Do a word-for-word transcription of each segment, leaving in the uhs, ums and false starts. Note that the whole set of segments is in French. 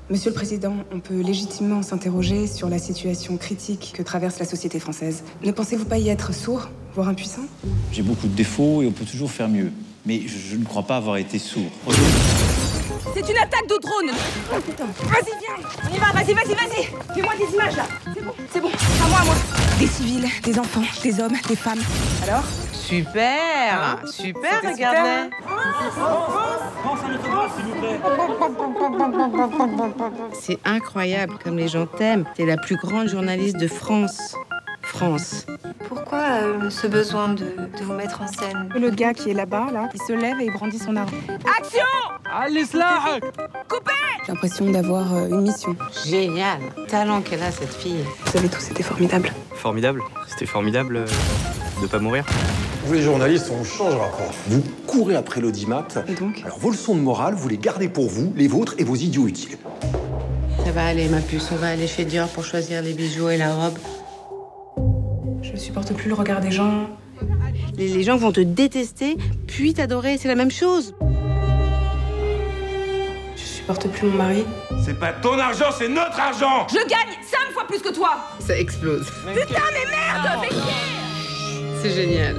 Monsieur le Président, on peut légitimement s'interroger sur la situation critique que traverse la société française. Ne pensez-vous pas y être sourd, voire impuissant? J'ai beaucoup de défauts et on peut toujours faire mieux. Mais je, je ne crois pas avoir été sourd. C'est une attaque de drone. Oh putain. Vas-y, viens. On y va, vas-y, vas-y, vas-y. Fais-moi des images, là. C'est bon, c'est bon. À moi, à moi. Des civils, des enfants, des hommes, des femmes. Alors? Super, super, regardez. C'est incroyable comme les gens t'aiment. T'es la plus grande journaliste de France. France. Pourquoi euh, ce besoin de, de vous mettre en scène? Le gars qui est là-bas, là, il se lève et il brandit son arme. Action! Allez, cela! Coupez! J'ai l'impression d'avoir euh, une mission. Génial. Talent qu'elle a, cette fille. Vous avez tous été formidables. Formidable. C'était formidable euh, de pas mourir. Vous les journalistes, on changera pas. Vous courez après l'audimat. Et donc? Alors vos leçons de morale, vous les gardez pour vous, les vôtres et vos idiots utiles. Ça va aller, ma puce. On va aller chez Dior pour choisir les bijoux et la robe. Je supporte plus le regard des gens. Les, les gens vont te détester, puis t'adorer. C'est la même chose. Je supporte plus mon mari. C'est pas ton argent, c'est notre argent! Je gagne cinq fois plus que toi. Ça explose. Putain, mais merde! Fais chier! C'est génial.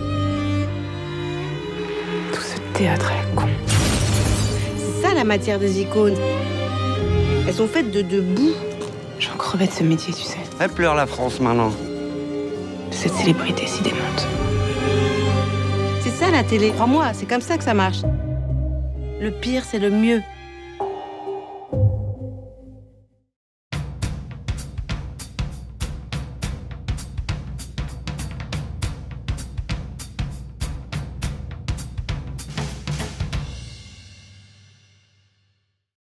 Tout ce théâtre est con. C'est ça, la matière des icônes. Elles sont faites de, de boue. J'en crevais de ce métier, tu sais. Elle pleure la France maintenant. Cette célébrité si démente. C'est ça, la télé. Crois-moi, c'est comme ça que ça marche. Le pire, c'est le mieux.